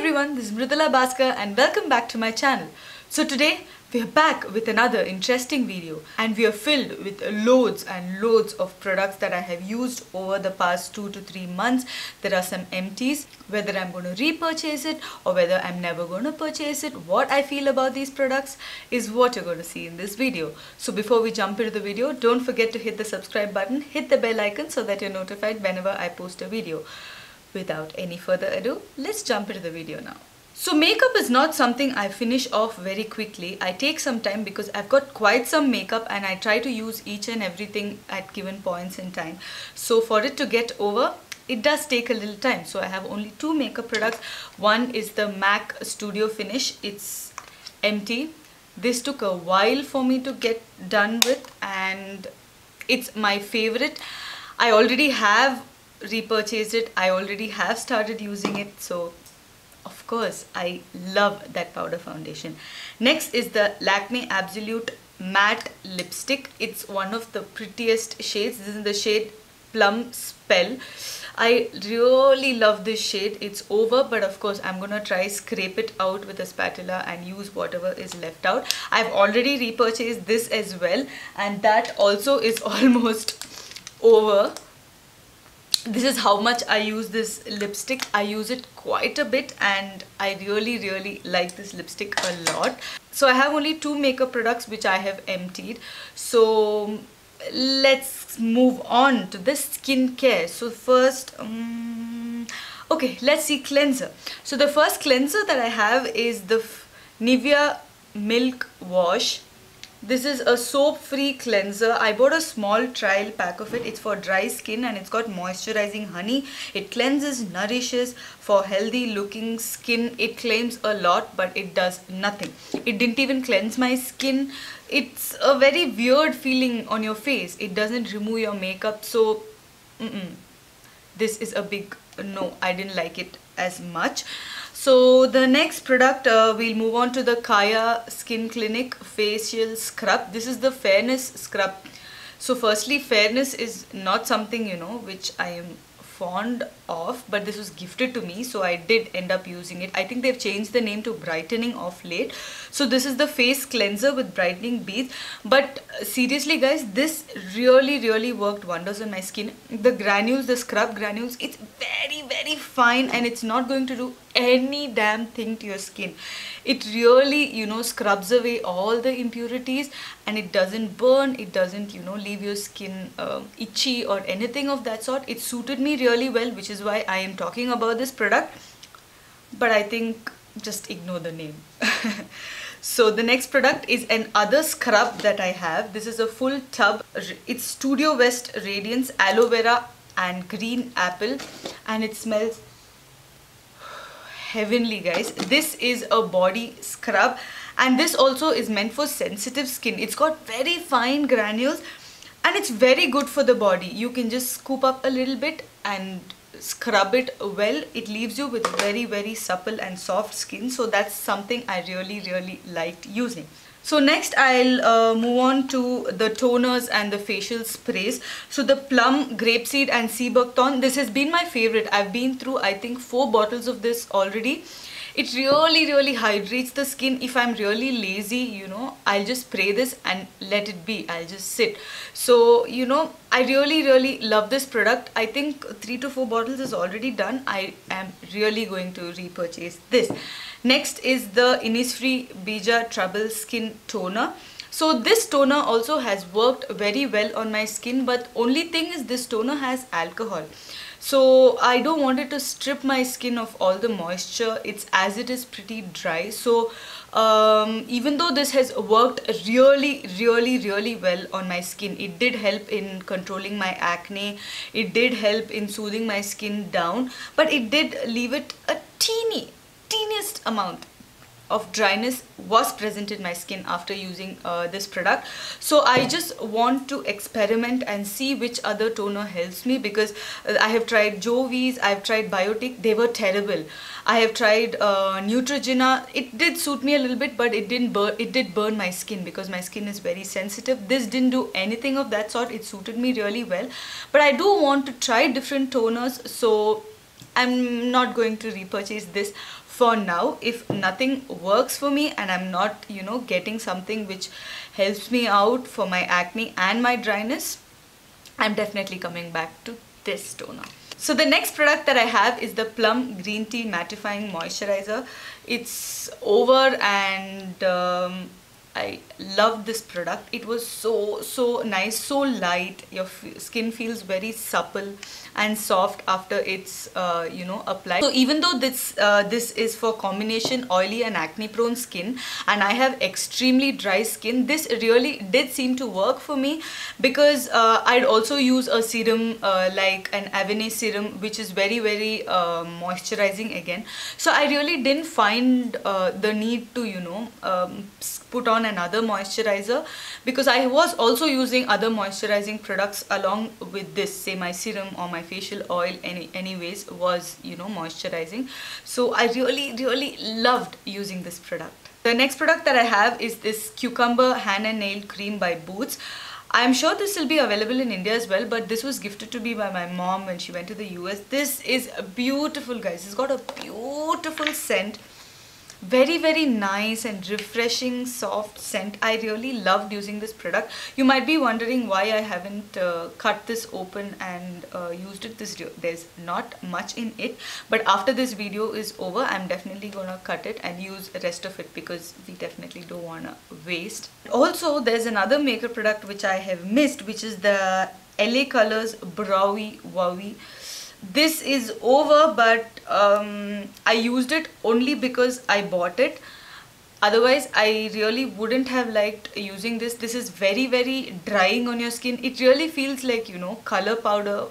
everyone, this is Mridula Bhaskar and welcome back to my channel. So today we are back with another interesting video and we are filled with loads and loads of products that I have used over the past 2 to 3 months. There are some empties, whether I'm going to repurchase it or whether I'm never going to purchase it. What I feel about these products is what you're going to see in this video. So before we jump into the video, don't forget to hit the subscribe button, hit the bell icon so that you're notified whenever I post a video. Without any further ado, let's jump into the video now. So makeup is not something I finish off very quickly. I take some time because I've got quite some makeup and I try to use each and everything at given points in time. So for it to get over, it does take a little time. So I have only 2 makeup products. One is the MAC Studio Finish. It's empty. This took a while for me to get done with and it's my favorite. I already have repurchased it. I already have started using it, so of course I love that powder foundation. Next is the Lakme Absolute Matte Lipstick. It's one of the prettiest shades. This is the shade Plum Spell. I really love this shade. It's over, but of course I'm gonna try scrape it out with a spatula and use whatever is left out. I've already repurchased this as well and that also is almost over. This is how much I use this lipstick. I use it quite a bit and I really like this lipstick a lot. So I have only 2 makeup products which I have emptied. So let's move on to the skincare. So first, okay, let's see cleanser. So the first cleanser that I have is the Nivea Milk Wash. This is a soap-free cleanser. I bought a small trial pack of it. It's for dry skin and it's got moisturizing honey. It cleanses, nourishes for healthy looking skin. It claims a lot but it does nothing. It didn't even cleanse my skin. It's a very weird feeling on your face. It doesn't remove your makeup. So this is a big no. I didn't like it as much. So the next product, we'll move on to the Kaya Skin Clinic Facial Scrub. This is the Fairness Scrub. So firstly, fairness is not something, which I am fond of, but this was gifted to me, so I did end up using it. I think they've changed the name to brightening of late. So this is the face cleanser with brightening beads, but seriously guys, this really worked wonders on my skin. The granules, the scrub granules, it's very fine and it's not going to do any damn thing to your skin. It really scrubs away all the impurities and it doesn't burn, it doesn't leave your skin itchy or anything of that sort. It suited me really well, which is why I am talking about this product, but I think just ignore the name. So the next product is another scrub that I have. This is a full tub. It's Studio West Radiance Aloe Vera and Green Apple and it smells heavenly, guys. This is a body scrub and this also is meant for sensitive skin. It's got very fine granules and it's very good for the body. You can just scoop up a little bit and scrub it well. It leaves you with very supple and soft skin, so that's something I really liked using. So next I'll move on to the toners and the facial sprays. So the Plum, Grapeseed and Sea Buckthorn, this has been my favorite. I've been through I think 4 bottles of this already. It really hydrates the skin. If I'm really lazy, I'll just spray this and let it be. I'll just sit. So, I really love this product. I think 3 to 4 bottles is already done. I am really going to repurchase this. Next is the Innisfree Bija Trouble Skin Toner. So this toner also has worked very well on my skin, but only thing is this toner has alcohol. So I don't want it to strip my skin of all the moisture. It's as it is pretty dry. So even though this has worked really well on my skin, it did help in controlling my acne. It did help in soothing my skin down, but it did leave it a teeniest amount of dryness was present in my skin after using this product. So I just want to experiment and see which other toner helps me, because I have tried Jovi's, I've tried Biotic, they were terrible. I have tried Neutrogena, it did suit me a little bit, but it did burn my skin because my skin is very sensitive. This didn't do anything of that sort. It suited me really well, but I do want to try different toners, so I'm not going to repurchase this for now. If nothing works for me and I'm not, you know, getting something which helps me out for my acne and my dryness, I'm definitely coming back to this toner. So the next product that I have is the Plum Green Tea Mattifying Moisturizer. It's over, and I love this product. It was so nice, so light. Your skin feels very supple and soft after it's you know, applied. So even though this is for combination oily and acne prone skin, and I have extremely dry skin, this really did seem to work for me, because I'd also use a serum like an Avene serum, which is very moisturizing again. So I really didn't find the need to, you know, put on another moisturizer, because I was also using other moisturizing products along with this. Say my serum or my facial oil anyways was, you know, moisturizing. So I really loved using this product. The next product that I have is this Cucumber Hand and Nail Cream by Boots. I'm sure this will be available in India as well, but this was gifted to me by my mom when she went to the US. This is beautiful, guys. It's got a beautiful scent. Very nice and refreshing, soft scent. I really loved using this product. You might be wondering why I haven't cut this open and used it. There's not much in it, but after this video is over, I'm definitely gonna cut it and use the rest of it, because we definitely don't wanna waste. Also, there's another makeup product which I have missed, which is the LA Colors Browy Wowie. This is over, but I used it only because I bought it. Otherwise, I really wouldn't have liked using this. This is very drying on your skin. It really feels like, you know, color powder.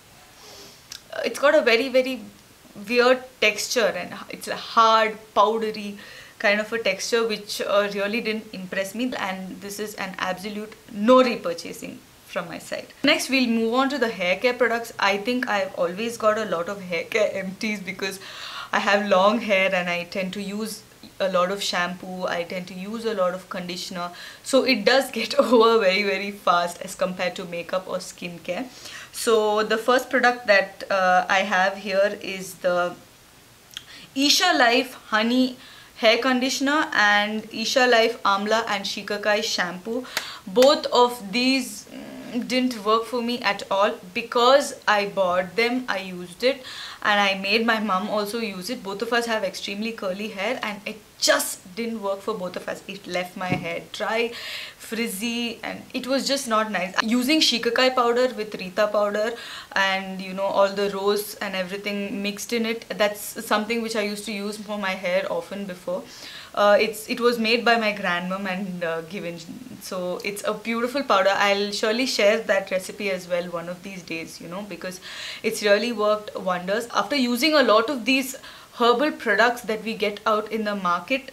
It's got a very weird texture, and it's a hard, powdery kind of a texture, which really didn't impress me. And this is an absolute no repurchasing from my side. Next, we'll move on to the hair care products. I think I've always got a lot of hair care empties, because I have long hair and I tend to use a lot of shampoo. I tend to use a lot of conditioner, so it does get over very fast as compared to makeup or skincare. So the first product that I have here is the Isha Life Honey Hair Conditioner and Isha Life Amla and Shikakai Shampoo. Both of these didn't work for me at all. Because I bought them, I used it, and I made my mom also use it. Both of us have extremely curly hair, and it just didn't work for both of us. It left my hair dry, frizzy, and it was just not nice. Using Shikakai powder with Rita powder and, you know, all the rose and everything mixed in it, that's something which I used to use for my hair often before. It was made by my grandmom and given, so it's a beautiful powder. I'll surely share that recipe as well one of these days, you know, because it's really worked wonders. After using a lot of these herbal products that we get out in the market,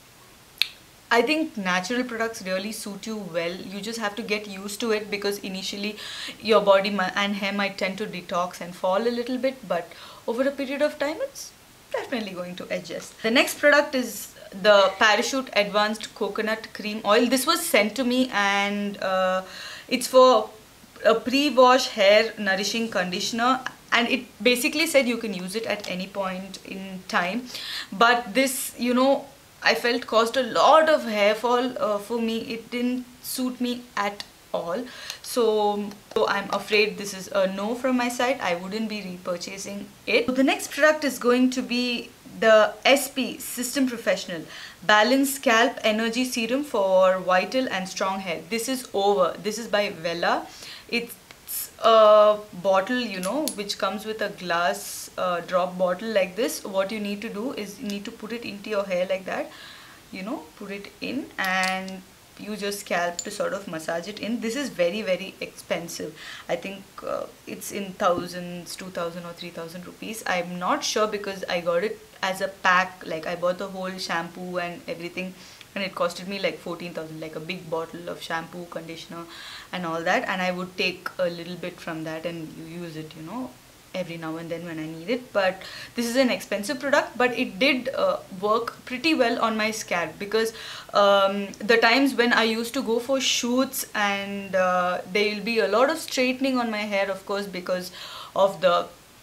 I think natural products really suit you well. You just have to get used to it, because initially your body and hair might tend to detox and fall a little bit, but over a period of time it's definitely going to adjust. The next product is the Parachute Advanced Coconut Cream Oil. This was sent to me, and it's for a pre-wash hair nourishing conditioner, and it basically said you can use it at any point in time. But this, you know, I felt caused a lot of hair fall for me. It didn't suit me at all. So I'm afraid this is a no from my side. I wouldn't be repurchasing it. So the next product is going to be the SP System Professional Balanced Scalp Energy Serum for Vital and Strong Hair. This is over. This is by Vella. It's a bottle, you know, which comes with a glass drop bottle like this. What you need to do is you need to put it into your hair like that, you know, put it in and use your scalp to sort of massage it in. This is very expensive. I think it's in thousands, 2,000 or 3,000 rupees. I'm not sure, because I got it as a pack. Like, I bought the whole shampoo and everything, and it costed me like 14,000, like a big bottle of shampoo, conditioner and all that. And I would take a little bit from that and use it, you know, every now and then when I need it. But this is an expensive product, but it did work pretty well on my scalp, because the times when I used to go for shoots, and there will be a lot of straightening on my hair, of course, because of the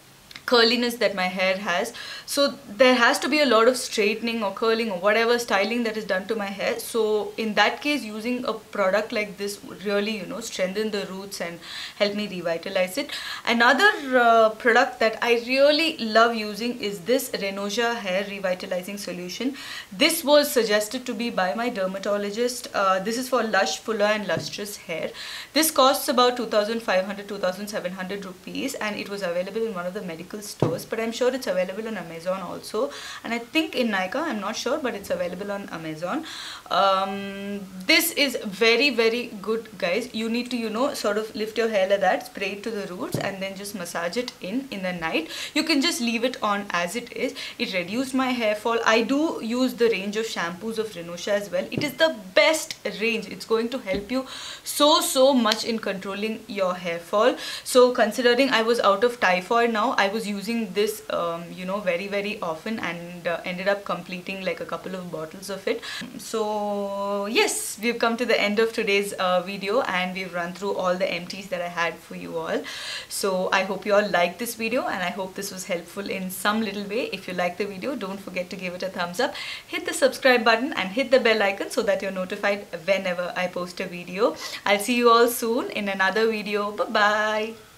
curliness that my hair has. So there has to be a lot of straightening or curling or whatever styling that is done to my hair. So in that case, using a product like this would really, strengthen the roots and help me revitalize it. Another product that I really love using is this Renoja hair revitalizing solution. This was suggested to me by my dermatologist. This is for lush, fuller and lustrous hair. This costs about 2,500 2,700 rupees, and it was available in one of the medical stores, but I'm sure it's available on Amazon also, and I think in Nykaa, I'm not sure, but it's available on Amazon. This is very, very good, guys. You need to sort of lift your hair like that, spray it to the roots, and then just massage it in the night. You can just leave it on as it is. It reduced my hair fall. I do use the range of shampoos of Renosha as well. It is the best range. It's going to help you so much in controlling your hair fall. So considering I was out of typhoid now, I was using this very often, and ended up completing like a couple of bottles of it. So yes, we've come to the end of today's video, and we've run through all the empties that I had for you all. So I hope you all liked this video, and I hope this was helpful in some little way. If you like the video, don't forget to give it a thumbs up, hit the subscribe button and hit the bell icon so that you're notified whenever I post a video. I'll see you all soon in another video. Bye bye.